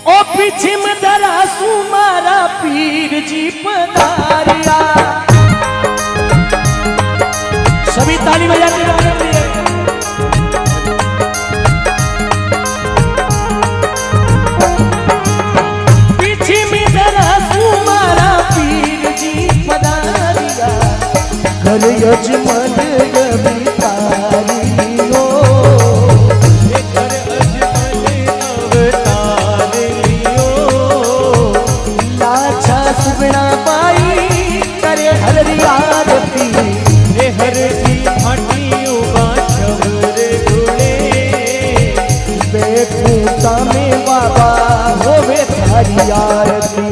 ओ पीछे में धरा सुमारा पीर जी पधारिया। सभी ताली बजाते गाने लिए। पीछे में धरा सुमारा पीर जी पधारिया। घर यजमान अवतारियो, घर यजमान अवतारियो। लाछा सुगना पाई करे हर आरती। हर जी भाटियों बाछवर गुड़े। बेकूता में बाबा होवे थारी आरती।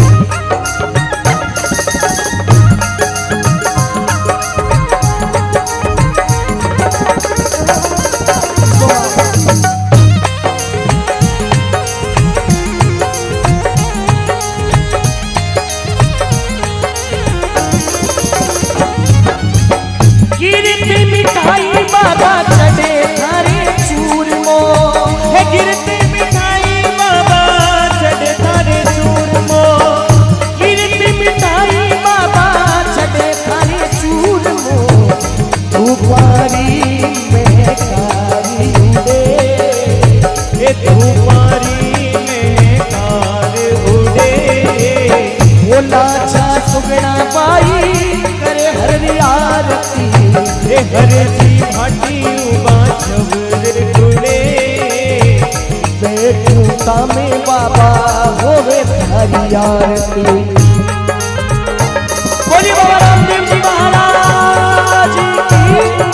गिरते मिठाई बाबा चढ़े थारे चूरमो। है गिरते मिठाई बाबा चढ़े थारे चूरमो। गिरते मिठाई बाबा चढ़े थारे चूरमो। धुपारी में कारी उड़े। ये धुपारी में कार उड़े। वो लाछा सुगना पाई करे हर आरती। हर जी भाटियों बाछवर गुड़े। बेकूता में बाबा होवे थारी आरती। बोलिए बाबा रामदेव जी महाराज की।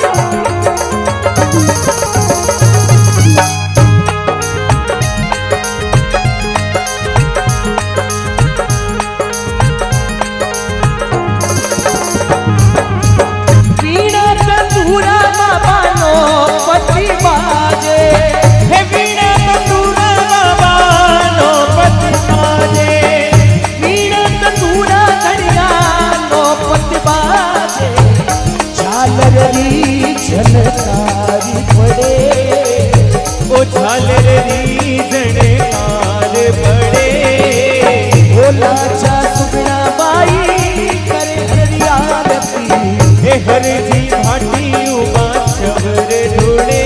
पति बाजे। हे वीणा तंदूरा बाबा नो पति बाजे। वीणा तंदूरा घड़िया नो पति बाजे। झालर री झनकारी पड़े। ओ झालर री झनकार पड़े। ओ लाछा सुगना बाई करे हर आरती। हे हर जी भाटियों बाछवर ढूंढे।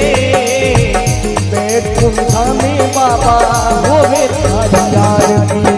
बैकुंठा में बाबा होवे थारी आरती।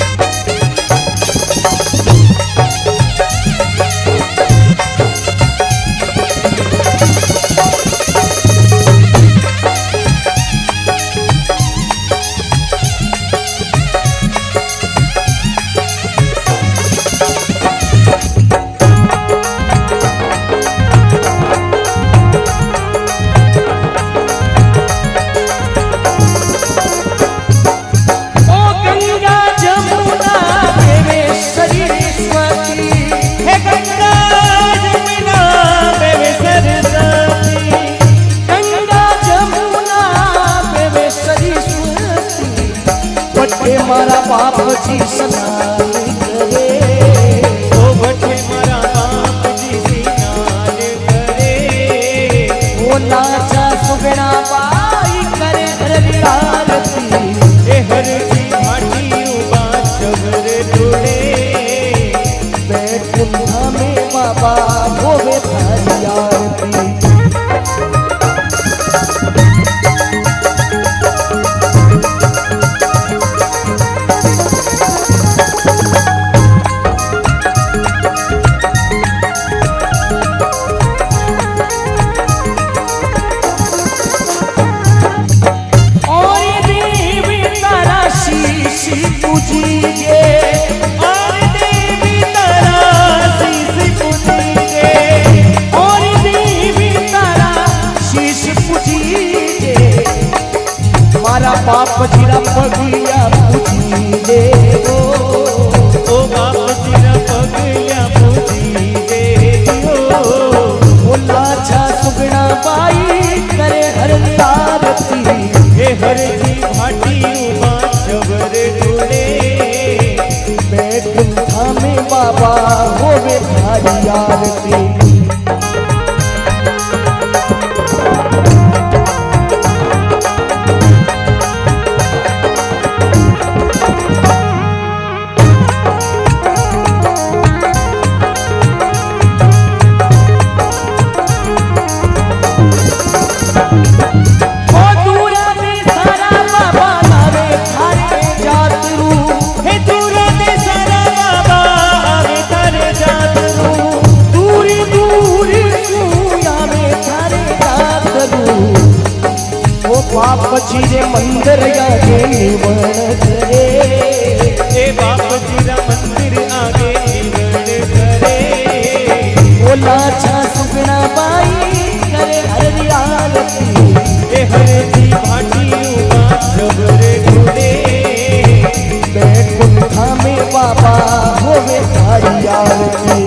मारा बाप जी स्नान करे। ओ बटे मारा बाप जी स्नान करे। ओ लाछा सुगना पाई करे हर आरती। हर जी भाटियों बाछवर ढूंढे। बैकुंठा में बाबा होवे थारी आरती। बाप जीरा पगलिया पूजी दे। ओ बाप जीरा पगलिया पूजी दे। ओ लाछा सुगना पाई करे हर आरती। हर जी भाटियों बाछवर ढूंढे। बैकुंठा में बाबा होवे थारी आरती। बापजी रे मंदिर आगे निवण करे, ए बापजी रा मंदिर आगे निवण करे। बोला छा सुगना बाई करे हरी आरती, ए हरे जी भाटी उबा जबरे घोड़े, बैकुंठा में बाबा होवे तारी आरती।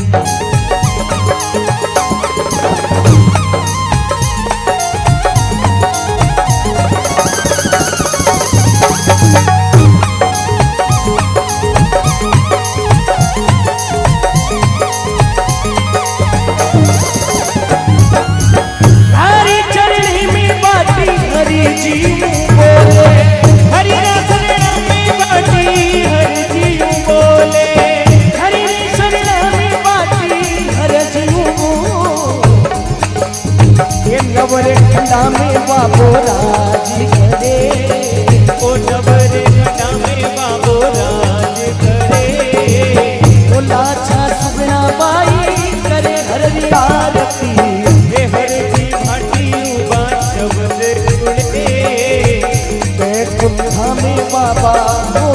नवरे खंडा में बाबो राज करे, ओ नवरे खंडा में बाबो राज करे। बोला छा सुगना बाई करे हरी आरती, ए हरे जी भाटी उबा जबरे घोड़े, बैकुंठा में बाबा